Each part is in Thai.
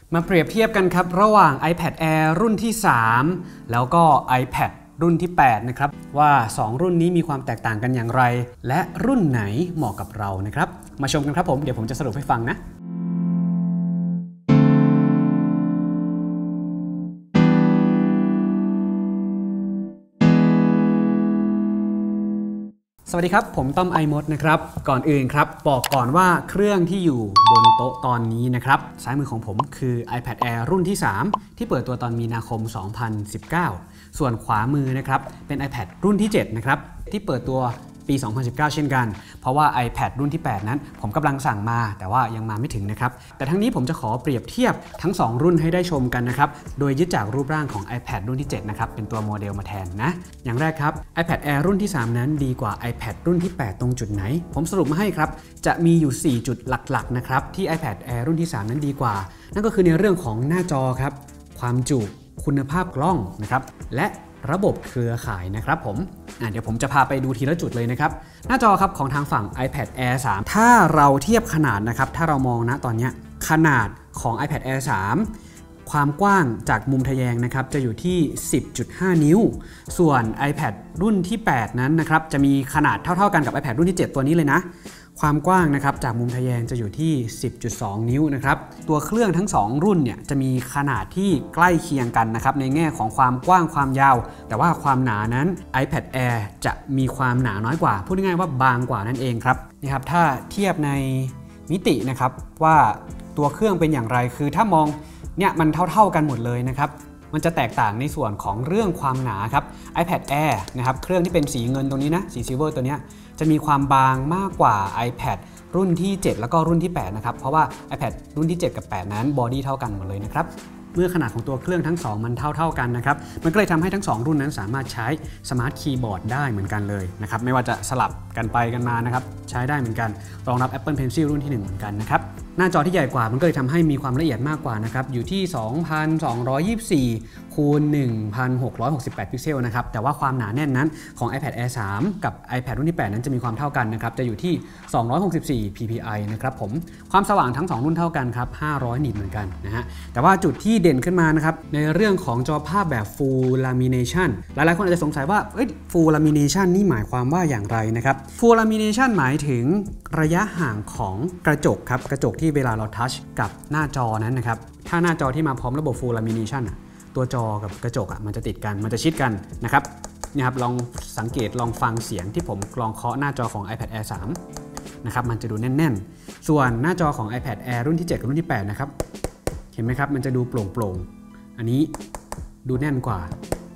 มาเปรียบเทียบกันครับระหว่าง iPad Air รุ่นที่3แล้วก็ iPad รุ่นที่8นะครับว่า2รุ่นนี้มีความแตกต่างกันอย่างไรและรุ่นไหนเหมาะกับเรานะครับมาชมกันครับผมเดี๋ยวผมจะสรุปให้ฟังนะสวัสดีครับผมต้อมไอมดนะครับก่อนอื่นครับบอกก่อนว่าเครื่องที่อยู่บนโต๊ะตอนนี้นะครับซ้ายมือของผมคือ iPad Air รุ่นที่3ที่เปิดตัวตอนมีนาคม 2019 ส่วนขวามือนะครับเป็น iPad รุ่นที่7นะครับที่เปิดตัวปี 2019 เช่นกันเพราะว่า iPad รุ่นที่8นั้นผมกำลังสั่งมาแต่ว่ายังมาไม่ถึงนะครับแต่ทั้งนี้ผมจะขอเปรียบเทียบทั้ง2รุ่นให้ได้ชมกันนะครับโดยยึดจากรูปร่างของ iPad รุ่นที่7นะครับเป็นตัวโมเดลมาแทนนะอย่างแรกครับ iPad Air รุ่นที่3นั้นดีกว่า iPad รุ่นที่8ตรงจุดไหนผมสรุปมาให้ครับจะมีอยู่4จุดหลักๆนะครับที่ iPad Air รุ่นที่3นั้นดีกว่านั่นก็คือในเรื่องของหน้าจอครับความจุคุณภาพกล้องนะครับและระบบเครือข่ายนะครับผมเดี๋ยวผมจะพาไปดูทีละจุดเลยนะครับหน้าจอครับของทางฝั่ง iPad Air 3ถ้าเราเทียบขนาดนะครับถ้าเรามองนะตอนนี้ขนาดของ iPad Air 3ความกว้างจากมุมทะแยงนะครับจะอยู่ที่ 10.5 นิ้วส่วน iPad รุ่นที่8นั้นนะครับจะมีขนาดเท่าๆกันกับ iPad รุ่นที่7ตัวนี้เลยนะความกว้างนะครับจากมุมทะแยงจะอยู่ที่ 10.2 นิ้วนะครับตัวเครื่องทั้ง2รุ่นเนี่ยจะมีขนาดที่ใกล้เคียงกันนะครับในแง่ของความกว้างความยาวแต่ว่าความหนานั้น iPad Air จะมีความหนาน้อยกว่าพูดง่ายๆว่าบางกว่านั่นเองครับนี่ครับถ้าเทียบในมิตินะครับว่าตัวเครื่องเป็นอย่างไรคือถ้ามองเนี่ยมันเท่ากันหมดเลยนะครับมันจะแตกต่างในส่วนของเรื่องความหนาครับ iPad Air นะครับเครื่องที่เป็นสีเงินตรงนี้นะสีซิลเวอร์ตัวนี้จะมีความบางมากกว่า iPad รุ่นที่7แล้วก็รุ่นที่8นะครับเพราะว่า iPad รุ่นที่7กับ8นั้นบอดี้เท่ากันหมดเลยนะครับเมื่อขนาดของตัวเครื่องทั้ง2มันเท่ากันนะครับมันก็เลยทำให้ทั้ง2รุ่นนั้นสามารถใช้สมาร์ทคีย์บอร์ดได้เหมือนกันเลยนะครับไม่ว่าจะสลับกันไปกันมานะครับใช้ได้เหมือนกันรองรับ Apple Pencil รุ่นที่1เหมือนกันนะครับหน้าจอที่ใหญ่กว่ามันก็เลยทำให้มีความละเอียดมากกว่านะครับอยู่ที่ 2,224 คูณ 1,668 พิกเซลนะครับแต่ว่าความหนาแน่นนั้นของ iPad Air 3 กับ iPad รุ่นที่8นั้นจะมีความเท่ากันนะครับจะอยู่ที่ 264 ppi นะครับผมความสว่างทั้ง2รุ่นเท่ากันครับ500 นิตเหมือนกันนะฮะแต่ว่าจุดที่เด่นขึ้นมานะครับในเรื่องของจอภาพแบบ Full Lamination หลายๆคนอาจจะสงสัยว่าFull Lamination นี่หมายความว่าอย่างไรนะครับ Full Lamination หมายถึงระยะห่างของกระจกครับกระจกที่เวลาเราทัชกับหน้าจอนั้นนะครับถ้าหน้าจอที่มาพร้อมระบบ Full Lamination ตัวจอกับกระจกมันจะติดกันมันจะชิดกันนะครับนี่ครับลองสังเกตลองฟังเสียงที่ผมลองเคาะหน้าจอของ iPad Air 3นะครับมันจะดูแน่นๆส่วนหน้าจอของ iPad Air รุ่นที่7กับรุ่นที่8นะครับเห็นไหมครับมันจะดูโปร่งๆอันนี้ดูแน่นกว่า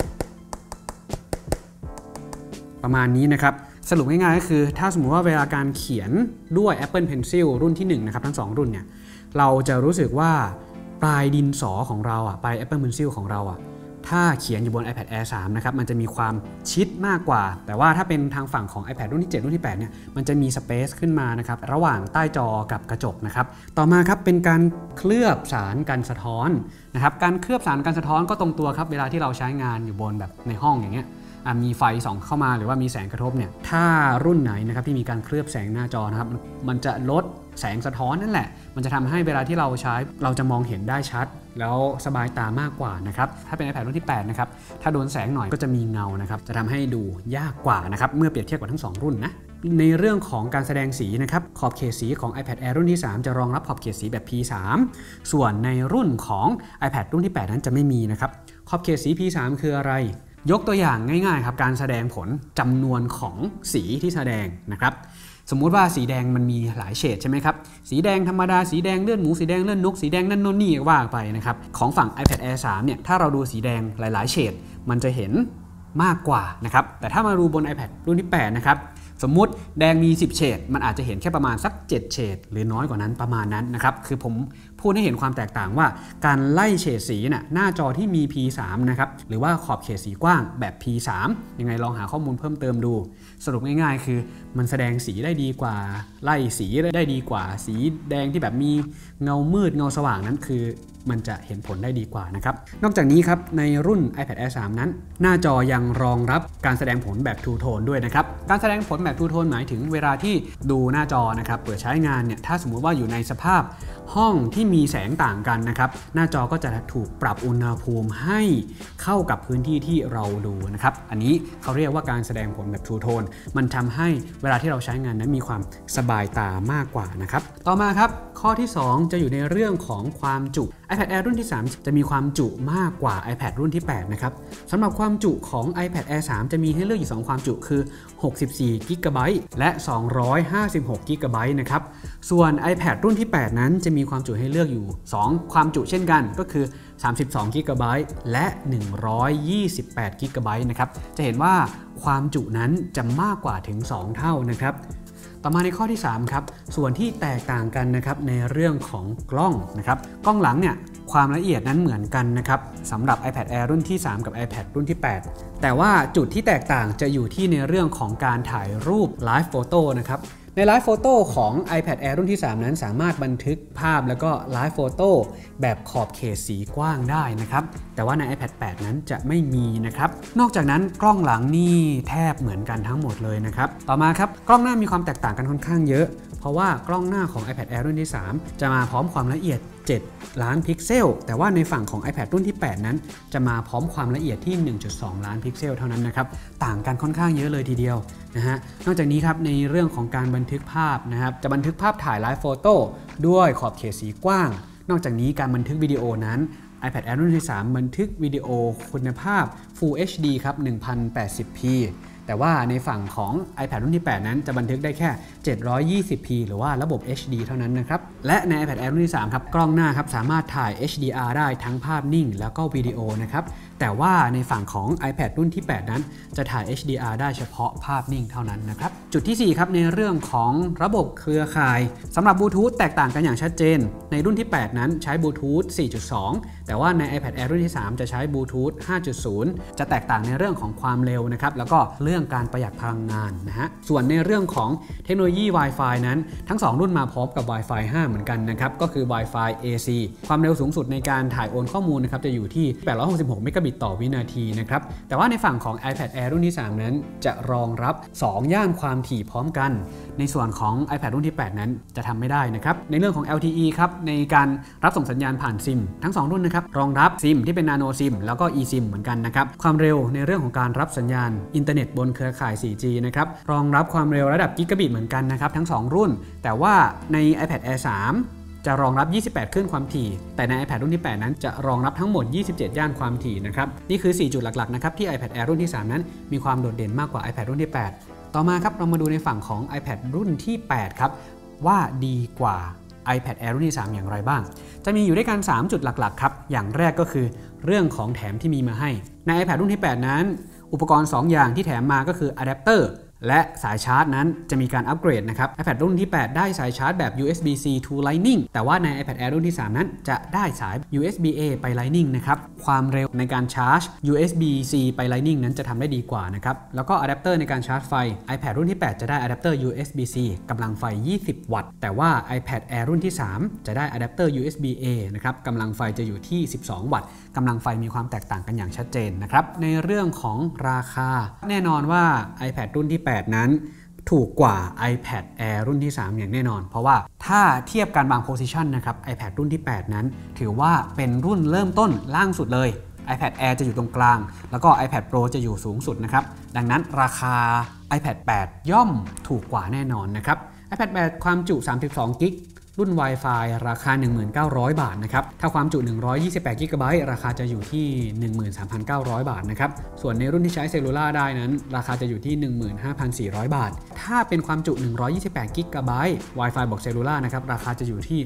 ประมาณนี้นะครับสรุปง่ายๆก็คือถ้าสมมุติว่าเวลาการเขียนด้วย Apple Pencil รุ่นที่1นะครับทั้ง2รุ่นเนี่ยเราจะรู้สึกว่าปลายดินสอของเราปลาย Apple Pencil ของเราถ้าเขียนอยู่บน iPad Air 3นะครับมันจะมีความชิดมากกว่าแต่ว่าถ้าเป็นทางฝั่งของ iPad รุ่นที่7รุ่นที่8เนี่ยมันจะมีสเปซขึ้นมานะครับระหว่างใต้จอกับกระจกนะครับต่อมาครับเป็นการเคลือบสารกันสะท้อนนะครับการเคลือบสารกันสะท้อนก็ตรงตัวครับเวลาที่เราใช้งานอยู่บนแบบในห้องอย่างเงี้ยมีไฟส่องเข้ามาหรือว่ามีแสงกระทบเนี่ยถ้ารุ่นไหนนะครับที่มีการเคลือบแสงหน้าจอนะครับมันจะลดแสงสะท้อนนั่นแหละมันจะทำให้เวลาที่เราใช้เราจะมองเห็นได้ชัดแล้วสบายตามากกว่านะครับถ้าเป็น iPad รุ่นที่8นะครับถ้าโดนแสงหน่อยก็จะมีเงานะครับจะทำให้ดูยากกว่านะครับเมื่อเปรียบเทียบกับทั้ง2รุ่นนะในเรื่องของการแสดงสีนะครับขอบเขตสีของ iPad Air รุ่นที่3จะรองรับขอบเขตสีแบบ P3 ส่วนในรุ่นของ iPad รุ่นที่8นั้นจะไม่มีนะครับขอบเขตสี P3 คืออะไรยกตัวอย่างง่ายๆครับการแสดงผลจำนวนของสีที่แสดงนะครับสมมุติว่าสีแดงมันมีหลายเฉดใช่ไหมครับสีแดงธรรมดาสีแดงเลือดหมูสีแดงเลือดนกสีแดงนั่นโน่นนี่ว่าไปนะครับของฝั่ง iPad Air 3เนี่ยถ้าเราดูสีแดงหลายๆเฉดมันจะเห็นมากกว่านะครับแต่ถ้ามาดูบน iPad รุ่นที่8นะครับสมมุติแดงมี10เฉดมันอาจจะเห็นแค่ประมาณสัก7เฉดหรือน้อยกว่านั้นประมาณนั้นนะครับคือผมพูดให้เห็นความแตกต่างว่าการไล่เฉดสีหน้าจอที่มี P3 นะครับหรือว่าขอบเขตสีกว้างแบบ P3 ยังไงลองหาข้อมูลเพิ่มเติมดูสรุปง่ายๆคือมันแสดงสีได้ดีกว่าไล่สีได้ดีกว่าสีแดงที่แบบมีเงามืดเงาสว่างนั้นคือมันจะเห็นผลได้ดีกว่านะครับนอกจากนี้ครับในรุ่น iPad Air 3 นั้นหน้าจอยังรองรับการแสดงผลแบบ True Tone ด้วยนะครับการแสดงผลแบบ True Tone หมายถึงเวลาที่ดูหน้าจอนะครับเปิดใช้งานเนี่ยถ้าสมมุติว่าอยู่ในสภาพห้องที่มีแสงต่างกันนะครับหน้าจอก็จะถูกปรับอุณหภูมิให้เข้ากับพื้นที่ที่เราดูนะครับอันนี้เขาเรียกว่าการแสดงผลแบบ True Tone มันทำให้เวลาที่เราใช้งานนั้นมีความสบายตามากกว่านะครับต่อมาครับข้อที่2จะอยู่ในเรื่องของความจุ iPad Air รุ่นที่3จะมีความจุมากกว่า iPad รุ่นที่8นะครับสำหรับความจุของ iPad Air 3จะมีให้เลือกอยู่2ความจุคือ64 GB และ256 GB นะครับส่วน iPad รุ่นที่8นั้นจะมีความจุให้เลือกอยู่2ความจุเช่นกันก็คือ32 GB และ128 GB นะครับจะเห็นว่าความจุนั้นจะมากกว่าถึง2เท่านะครับต่อมาในข้อที่3ครับส่วนที่แตกต่างกันนะครับในเรื่องของกล้องนะครับกล้องหลังเนี่ยความละเอียดนั้นเหมือนกันนะครับสำหรับ iPad Air รุ่นที่3กับ iPad รุ่นที่8แต่ว่าจุดที่แตกต่างจะอยู่ที่ในเรื่องของการถ่ายรูป Live Photo นะครับใน Live Photo ของ iPad Air รุ่นที่3นั้นสามารถบันทึกภาพแล้วก็ Live Photo แบบขอบเขตสีกว้างได้นะครับแต่ว่าใน iPad 8 นั้นจะไม่มีนะครับนอกจากนั้นกล้องหลังนี่แทบเหมือนกันทั้งหมดเลยนะครับต่อมาครับกล้องหน้ามีความแตกต่างกันค่อนข้างเยอะเพราะว่ากล้องหน้าของ iPad Air รุ่นที่3จะมาพร้อมความละเอียด7 ล้านพิกเซลแต่ว่าในฝั่งของ iPad รุ่นที่8นั้นจะมาพร้อมความละเอียดที่ 1.2 ล้านพิกเซลเท่านั้นนะครับต่างกันค่อนข้างเยอะเลยทีเดียวนะฮะนอกจากนี้ครับในเรื่องของการบันทึกภาพนะครับจะบันทึกภาพถ่ายไลฟ์โฟโต้ด้วยขอบเขตสีกว้างนอกจากนี้การบันทึกวิดีโอนั้น iPad Air รุ่นที่3บันทึกวิดีโอคุณภาพ Full HD ครับ 1080p แต่ว่าในฝั่งของ iPad รุ่นที่8นั้นจะบันทึกได้แค่ 720p หรือว่าระบบ HD เท่านั้นนะครับและใน iPad Air รุ่นที่3ครับกล้องหน้าครับสามารถถ่าย HDR ได้ทั้งภาพนิ่งแล้วก็วิดีโอนะครับแต่ว่าในฝั่งของ iPad รุ่นที่8นั้นจะถ่าย HDR ได้เฉพาะภาพนิ่งเท่านั้นนะครับจุดที่4ครับในเรื่องของระบบเครือข่ายสำหรับบลูทูธแตกต่างกันอย่างชัดเจนในรุ่นที่8นั้นใช้บลูทูธ 4.2 แต่ว่าใน iPad Air รุ่นที่3จะใช้บลูทูธ 5.0 จะแตกต่างในเรื่องของความเร็วนะครับแล้วก็เรื่องการประหยัดพลังงานนะฮะส่วนในเรื่องของเทคโนโลยี Wi-Fi นั้นทั้ง2รุ่นมาพร้อมกับ Wi-Fi 5 เหมือนกันนะครับก็คือ Wi-Fi AC ความเร็วสูงสุดในการถ่ายโอนข้อมูลนะครับจะอยู่ที่866 เมกะบิตต่อวินาทีนะครับแต่ว่าในฝั่งของ iPad Air รุ่นที่3นั้นจะรองรับ2ย่านความถี่พร้อมกันในส่วนของ iPad รุ่นที่8นั้นจะทำไม่ได้นะครับในเรื่องของ LTE ครับในการรับส่งสัญญาณผ่านซิมทั้ง2รุ่นนะครับรองรับซิมที่เป็น Nano SIM แล้วก็ eSIM เหมือนกันนะครับความเร็วในเรื่องของการรับสัญญาณอินเทอร์เน็ตบนเครือข่าย 4G นะครับรองรับความเร็วระดับกิกะบิตเหมือนกันนะครับทั้ง2รุ่นแต่ว่าใน iPad Air 3จะรองรับ 28 คลื่นความถี่แต่ใน iPad รุ่นที่8นั้นจะรองรับทั้งหมด 27 ย่านความถี่นะครับนี่คือ4จุดหลักๆนะครับที่ iPad Air รุ่นที่3นั้นมีความโดดเด่นมากกว่า iPad รุ่นที่8ต่อมาครับเรามาดูในฝั่งของ iPad รุ่นที่8ครับว่าดีกว่า iPad Air รุ่นที่3อย่างไรบ้างจะมีอยู่ด้วยกัน3จุดหลักๆครับอย่างแรกก็คือเรื่องของแถมที่มีมาให้ใน iPad รุ่นที่8นั้นอุปกรณ์2อย่างที่แถมมาก็คืออะแดปเตอร์และสายชาร์จนั้นจะมีการอัปเกรดนะครับ iPad รุ่นที่8ได้สายชาร์จแบบ USB-C to Lightning แต่ว่าใน iPad Air รุ่นที่3นั้นจะได้สาย USB-A ไป Lightning นะครับความเร็วในการชาร์จ USB-C ไป Lightning นั้นจะทำได้ดีกว่านะครับแล้วก็อะแดปเตอร์ในการชาร์จไฟ iPad รุ่นที่8จะได้อะแดปเตอร์ USB-C กำลังไฟ20 วัตต์แต่ว่า iPad Air รุ่นที่3จะได้อะแดปเตอร์ USB-A นะครับกำลังไฟจะอยู่ที่12 วัตต์กำลังไฟมีความแตกต่างกันอย่างชัดเจนนะครับในเรื่องของราคาแน่นอนว่า iPad รุ่นที่8นั้นถูกกว่า iPad Air รุ่นที่3อย่างแน่นอนเพราะว่าถ้าเทียบกันบาง position นะครับ iPad รุ่นที่8นั้นถือว่าเป็นรุ่นเริ่มต้นล่างสุดเลย iPad Air จะอยู่ตรงกลางแล้วก็ iPad Pro จะอยู่สูงสุดนะครับดังนั้นราคา iPad 8 ย่อมถูกกว่าแน่นอนนะครับ iPad 8 ความจุ32 กิกรุ่น Wi-Fi ราคา 1,900 บาทนะครับถ้าความจุ128 GB ราคาจะอยู่ที่ 13,900 บาทนะครับส่วนในรุ่นที่ใช้เซลลูล่าได้นั้นราคาจะอยู่ที่ 15,400 บาทถ้าเป็นความจุ128 GB Wi-Fi บวกเซลลูล่านะครับราคาจะอยู่ที่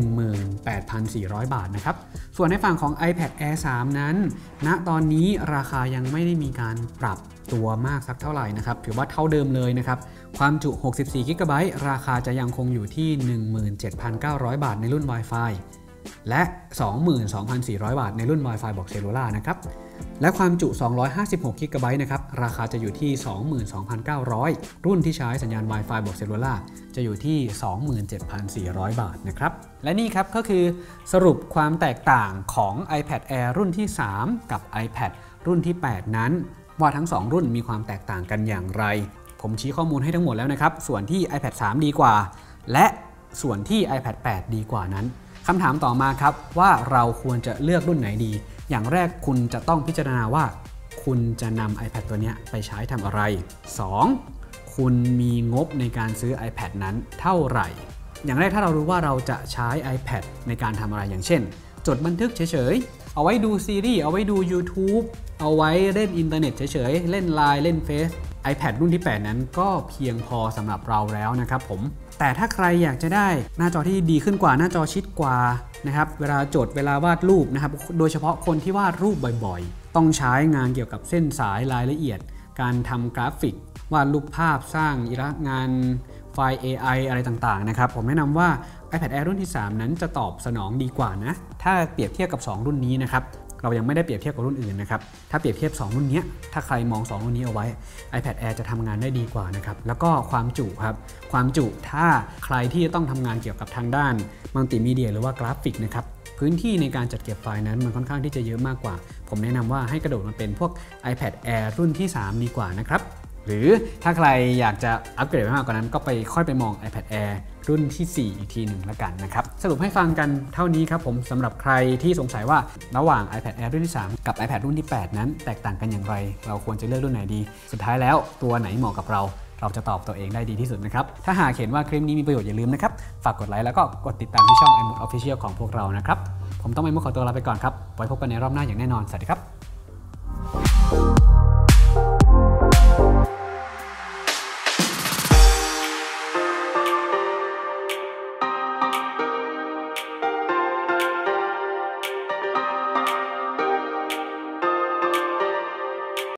18,400 บาทนะครับส่วนในฝั่งของ iPad Air 3 นั้นณตอนนี้ราคายังไม่ได้มีการปรับตัวมากสักเท่าไหร่นะครับถือว่าเท่าเดิมเลยนะครับความจุ64 GB ราคาจะยังคงอยู่ที่ 17,900 บาทในรุ่น Wi-Fi และ 22,400 บาทในรุ่น Wi-Fi บวกเซลลูล่านะครับและความจุ256 GB นะครับราคาจะอยู่ที่ 22,900 รุ่นที่ใช้สัญญาณ Wi-Fi บวกเซลลูล่าจะอยู่ที่ 27,400 บาทนะครับและนี่ครับก็คือสรุปความแตกต่างของ iPad Air รุ่นที่ 3 กับ iPad รุ่นที่ 8 นั้นว่าทั้ง 2 รุ่นมีความแตกต่างกันอย่างไรผมชี้ข้อมูลให้ทั้งหมดแล้วนะครับส่วนที่ iPad 3 ดีกว่าและส่วนที่ iPad 8 ดีกว่านั้นคำถามต่อมาครับว่าเราควรจะเลือกรุ่นไหนดีอย่างแรกคุณจะต้องพิจารณาว่าคุณจะนำ iPad ตัวนี้ไปใช้ทำอะไร 2. คุณมีงบในการซื้อ iPad นั้นเท่าไหร่อย่างแรกถ้าเรารู้ว่าเราจะใช้ iPad ในการทำอะไรอย่างเช่นจดบันทึกเฉยๆเอาไว้ดูซีรีส์เอาไว้ดู YouTube เอาไว้เล่นอินเทอร์เน็ตเฉยๆเล่น LINE เล่น Face iPad รุ่นที่ 8 นั้นก็เพียงพอสำหรับเราแล้วนะครับผมแต่ถ้าใครอยากจะได้หน้าจอที่ดีขึ้นกว่าหน้าจอชิดกว่านะครับเวลาจดเวลาวาดรูปนะครับโดยเฉพาะคนที่วาดรูปบ่อยๆต้องใช้งานเกี่ยวกับเส้นสายรายละเอียดการทำกราฟิกวาดรูปภาพสร้างงานไฟล์ AI อะไรต่างๆนะครับผมแนะนำว่า iPad Air รุ่นที่ 3 นั้นจะตอบสนองดีกว่านะถ้าเปรียบเทียบกับ 2 รุ่นนี้นะครับเรายังไม่ได้เปรียบเทียบกับรุ่นอื่นนะครับถ้าเปรียบเทียบ2รุ่นนี้ถ้าใครมอง2รุ่นนี้เอาไว้ iPad Air จะทำงานได้ดีกว่านะครับแล้วก็ความจุครับความจุถ้าใครที่จะต้องทำงานเกี่ยวกับทางด้านมัลติมีเดียหรือว่ากราฟิกนะครับพื้นที่ในการจัดเก็บไฟล์นั้นมันค่อนข้างที่จะเยอะมากกว่าผมแนะนำว่าให้กระโดดมาเป็นพวก iPad Air รุ่นที่ 3 ดีกว่านะครับหรือถ้าใครอยากจะอัปเกรดไปมากกว่านั้นก็ไปค่อยไปมอง iPad Air รุ่นที่ 4 อีกทีหนึ่งละกันนะครับสรุปให้ฟังกันเท่านี้ครับผมสำหรับใครที่สงสัยว่าระหว่าง iPad Air รุ่นที่ 3 กับ iPad รุ่นที่ 8 นั้นแตกต่างกันอย่างไรเราควรจะเลือกรุ่นไหนดีสุดท้ายแล้วตัวไหนเหมาะกับเราจะตอบตัวเองได้ดีที่สุดนะครับถ้าหากเห็นว่าคลิปนี้มีประโยชน์อย่าลืมนะครับฝากกดไลค์แล้วก็กดติดตามที่ช่อง iMode Official ของพวกเรานะครับผมต้องiModeขอตัวลาไปก่อนครับไว้พบกันในรอบหน้าอย่างแน่นอนสวัสดีครับ